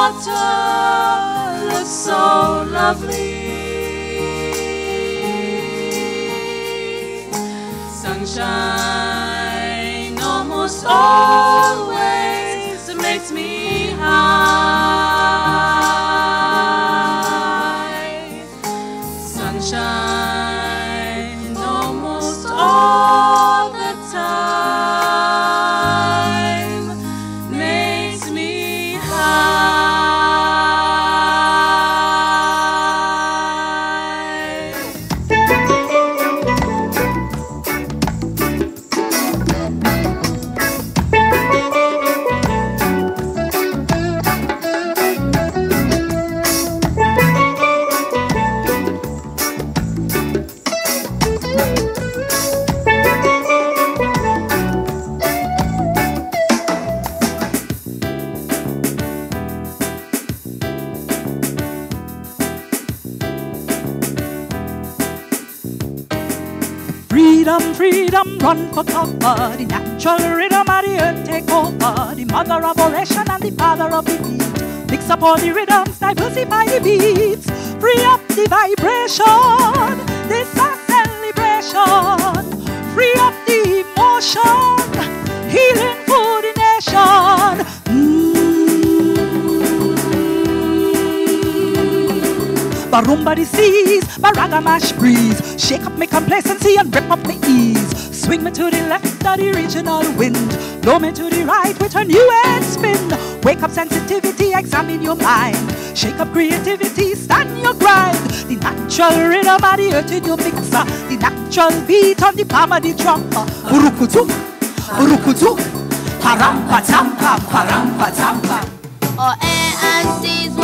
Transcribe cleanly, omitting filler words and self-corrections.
water looks so lovely. Sunshine almost always makes me high. Sunshine almost all the time makes me high. Freedom, freedom, run for cover. The natural rhythm of the earth take over. The mother of oration and the father of the beat. Mix up all the rhythms, diversify the beats. Free up the vibration. This is a celebration. Free up the emotion. Healing for the nation. Barumba the seas, baraga mash breeze. Shake up my complacency and rip up my ease. Swing me to the left of the original wind. Blow me to the right with a new head spin. Wake up sensitivity, examine your mind. Shake up creativity, stand your grind. The natural rhythm of the earth in your mixer. The natural beat on the palm of the drum. Urukutuk, urukutuk. Parampa tampa, parampa tampa. Oh, air and seas.